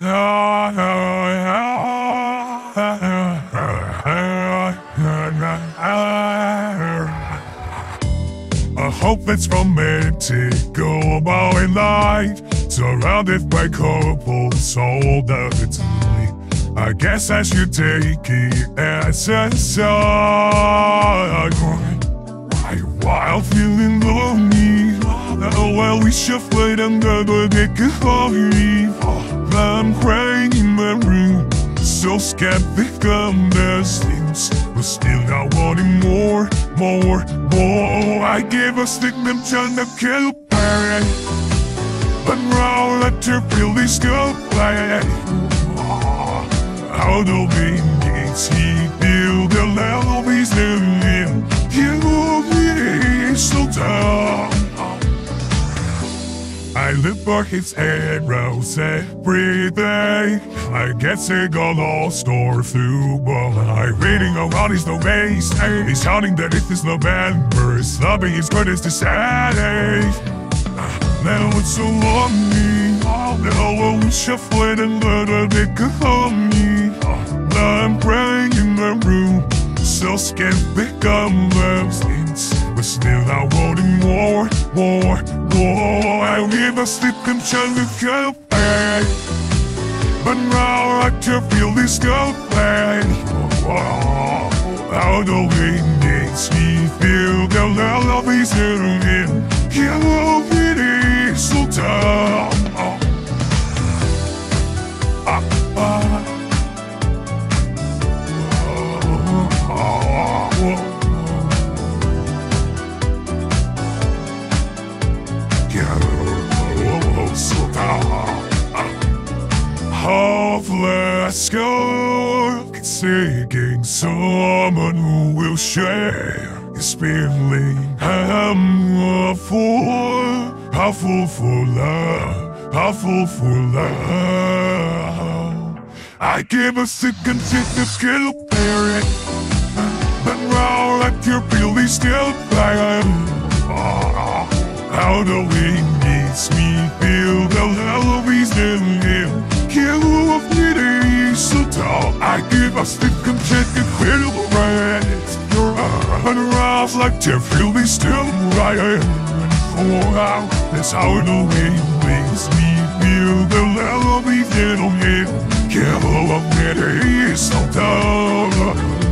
I hope it's romantic, go about at night, surrounded by couples all the time. I guess I should take it as a sign. While feeling lonely, well, we should wait another day to hurry. I'm crying in my room, so scared become the things, but still not wanting more. I gave a signal to Cupid, but now let her feel this goodbye. How do we need he feel the love is in you is so tough. I look for his arrows every day. I guess I got lost or through, but I'm reading around his no base. He's shouting that it is November, loving his greatest to say. Now it's so lonely, now I'm shuffling and let a bit on me. I'm crying in my room, so scared become those things, but still I'm wanting more. I never sleep and try to go back, but now I can feel this go back. How the wind makes me feel the love is in him. It is so tough. Let's go, seeking someone who will share his feeling. I'm a fool for love, I give a second chance to skill parent, but now I can feel these still bad. How the wind makes me feel the love is in him. So tall, I give a stick and check and feel the right. You're around like to feel me still right. Oh, that's how the wind makes me feel the love is in him. Can't love me, so tall.